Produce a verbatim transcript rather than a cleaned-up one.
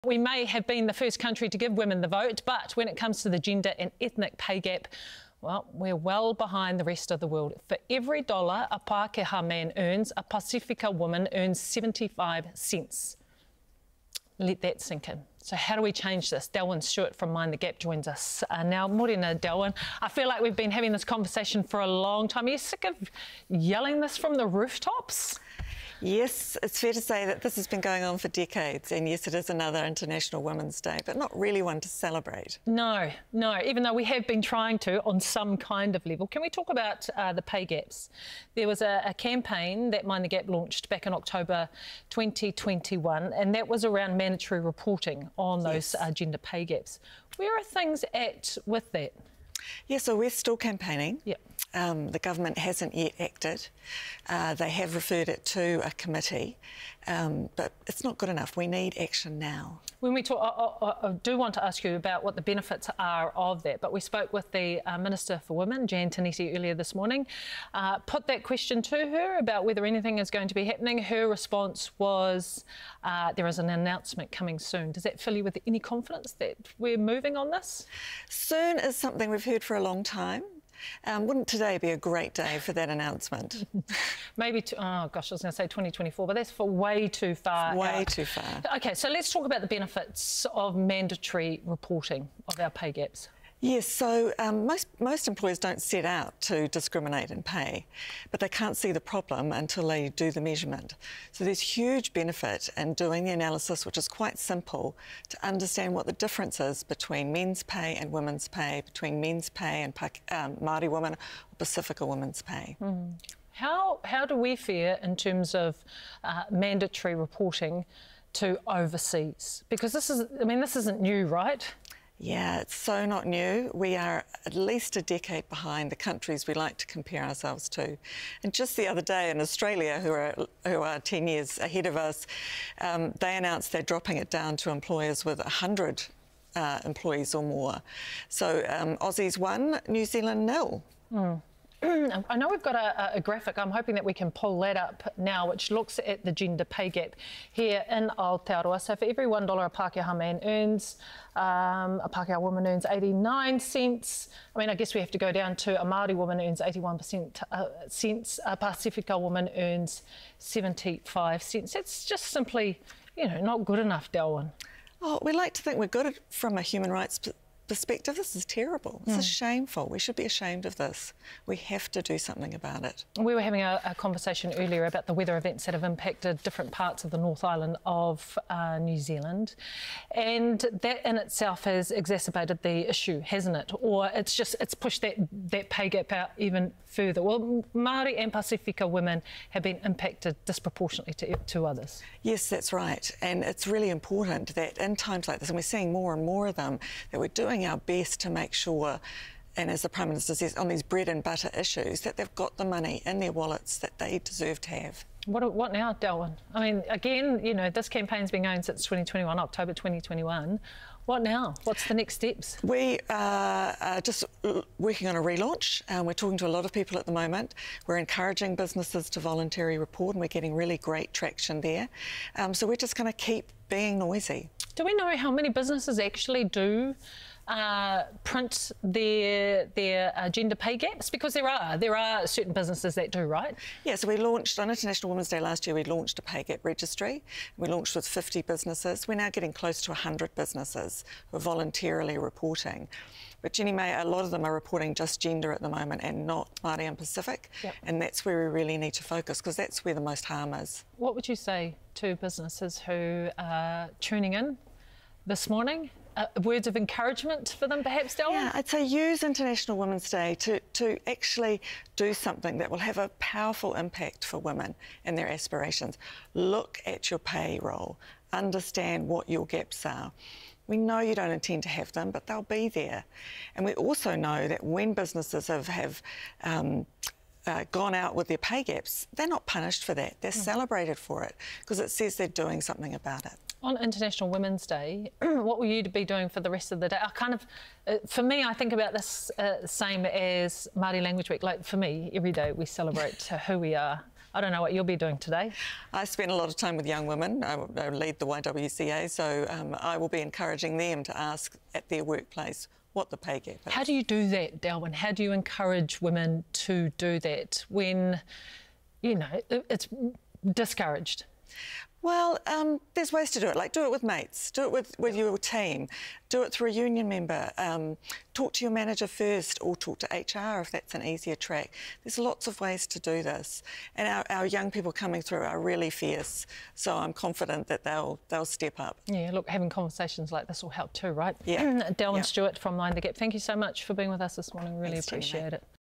We may have been the first country to give women the vote, but when it comes to the gender and ethnic pay gap, well, we're well behind the rest of the world. For every dollar a Pākehā man earns, a Pasifika woman earns seventy-five cents. Let that sink in. So how do we change this? Dellwyn Stuart from Mind the Gap joins us uh, now. Morena, Dellwyn. I feel like we've been having this conversation for a long time. Are you sick of yelling this from the rooftops? Yes, it's fair to say that this has been going on for decades, and yes, it is another International Women's Day, but not really one to celebrate. No, no, even though we have been trying to on some kind of level. Can we talk about uh, the pay gaps? There was a, a campaign that Mind the Gap launched back in October twenty twenty-one, and that was around mandatory reporting on those yes. uh, gender pay gaps. Where are things at with that? Yeah, so we're still campaigning. Yep. Um, the government hasn't yet acted. Uh, they have referred it to a committee, um, but it's not good enough. We need action now. When we talk, I, I, I do want to ask you about what the benefits are of that, but we spoke with the uh, Minister for Women, Jan Tinetti, earlier this morning, uh, put that question to her about whether anything is going to be happening. Her response was, uh, there is an announcement coming soon. Does that fill you with any confidence that we're moving on this? Soon is something we've heard for a long time. Um, wouldn't today be a great day for that announcement? Maybe, to, oh gosh, I was going to say twenty twenty-four, but that's for way too far Way out. too far. OK, so let's talk about the benefits of mandatory reporting of our pay gaps. Yes, so um, most, most employers don't set out to discriminate in pay, but they can't see the problem until they do the measurement. So there's huge benefit in doing the analysis, which is quite simple, to understand what the difference is between men's pay and women's pay, between men's pay and um, Māori women or Pasifika women's pay. Mm. How, how do we fare in terms of uh, mandatory reporting to overseas? Because this is, I mean, this isn't new, right? Yeah, it's so not new. We are at least a decade behind the countries we like to compare ourselves to. And just the other day in Australia, who are, who are ten years ahead of us, um, they announced they're dropping it down to employers with one hundred uh, employees or more. So um, Aussies one, New Zealand nil. Mm. I know we've got a, a graphic. I'm hoping that we can pull that up now, which looks at the gender pay gap here in Aotearoa. So for every one dollar a Pākehā man earns, um, a Pākehā woman earns eighty-nine cents. I mean, I guess we have to go down to a Māori woman earns eighty-one percent uh, cents. A Pasifika woman earns seventy-five cents. It's just simply, you know, not good enough, Dellwyn. Oh, we like to think we're good at, from a human rights perspective. perspective, this is terrible. This mm. is shameful. We should be ashamed of this. We have to do something about it. We were having a, a conversation earlier about the weather events that have impacted different parts of the North Island of uh, New Zealand, and that in itself has exacerbated the issue, hasn't it? Or it's just it's pushed that that pay gap out even further. Well, Māori and Pasifika women have been impacted disproportionately to, to others. Yes, that's right, and it's really important that in times like this, and we're seeing more and more of them, that we're doing our best to make sure, and as the Prime Minister says, on these bread and butter issues, that they've got the money in their wallets that they deserve to have. What, what now, Dellwyn? I mean, again, you know, this campaign's been going since twenty twenty-one, October twenty twenty-one. What now? What's the next steps? We are uh, just working on a relaunch. Um, we're talking to a lot of people at the moment. We're encouraging businesses to voluntarily report, and we're getting really great traction there. Um, so we're just going to keep being noisy. Do we know how many businesses actually do uh, print their their uh, gender pay gaps? Because there are there are certain businesses that do, right? Yeah, so we launched on International Women's Day last year. We launched a pay gap registry. We launched with fifty businesses. We're now getting close to one hundred businesses who are voluntarily reporting. But Jenny May, a lot of them are reporting just gender at the moment and not Māori and Pacific. Yep. And that's where we really need to focus, because that's where the most harm is. What would you say to businesses who are tuning in this morning? Uh, words of encouragement for them, perhaps, Dellwyn? Yeah, I'd say use International Women's Day to, to actually do something that will have a powerful impact for women and their aspirations. Look at your payroll, understand what your gaps are. We know you don't intend to have them, but they'll be there. And we also know that when businesses have, have um, uh, gone out with their pay gaps, they're not punished for that. They're mm. celebrated for it, because it says they're doing something about it. On International Women's Day, what will you be doing for the rest of the day? I kind of, uh, for me, I think about this uh, same as Māori Language Week. Like, for me, every day we celebrate who we are, I don't know what you'll be doing today. I spend a lot of time with young women. I, I lead the Y W C A, so um, I will be encouraging them to ask at their workplace what the pay gap is. How do you do that, Dellwyn? How do you encourage women to do that when, you know, it's discouraged? Well, um, there's ways to do it. Like, do it with mates, do it with, with your team, do it through a union member, um, talk to your manager first, or talk to H R if that's an easier track. There's lots of ways to do this. And our, our young people coming through are really fierce, so I'm confident that they'll, they'll step up. Yeah, look, having conversations like this will help too, right? Yeah. Dellwyn yeah. Stuart from Mind the Gap, thank you so much for being with us this morning. Really Thanks, appreciate Jenny. it.